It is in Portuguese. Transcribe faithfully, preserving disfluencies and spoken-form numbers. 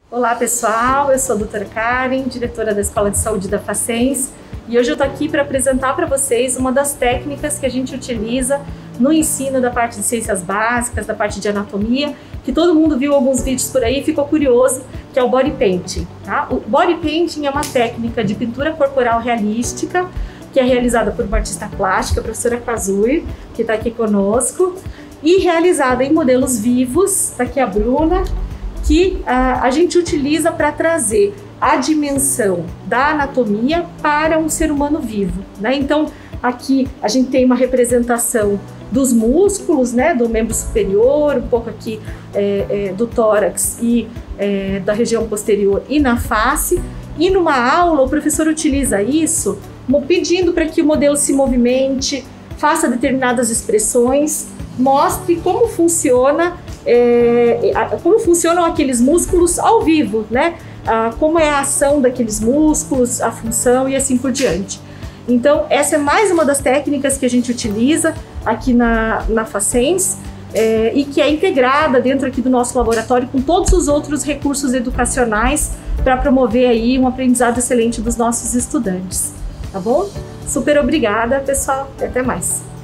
Olá pessoal, eu sou a doutora Karen, diretora da Escola de Saúde da Facens, e hoje eu estou aqui para apresentar para vocês uma das técnicas que a gente utiliza no ensino da parte de ciências básicas, da parte de anatomia, que todo mundo viu alguns vídeos por aí e ficou curioso, que é o body painting. Tá? O body painting é uma técnica de pintura corporal realística, que é realizada por uma artista plástica, a professora Kazui, que está aqui conosco, e realizada em modelos vivos, está aqui a Bruna, que uh, a gente utiliza para trazer a dimensão da anatomia para um ser humano vivo, né? Então, aqui a gente tem uma representação dos músculos, né, do membro superior, um pouco aqui é, é, do tórax e é, da região posterior e na face. E numa aula o professor utiliza isso pedindo para que o modelo se movimente, faça determinadas expressões, mostre como funciona É, como funcionam aqueles músculos ao vivo, né? Ah, como é a ação daqueles músculos, a função e assim por diante. Então, essa é mais uma das técnicas que a gente utiliza aqui na, na Facens é, e que é integrada dentro aqui do nosso laboratório com todos os outros recursos educacionais para promover aí um aprendizado excelente dos nossos estudantes, tá bom? Super obrigada, pessoal, e até mais!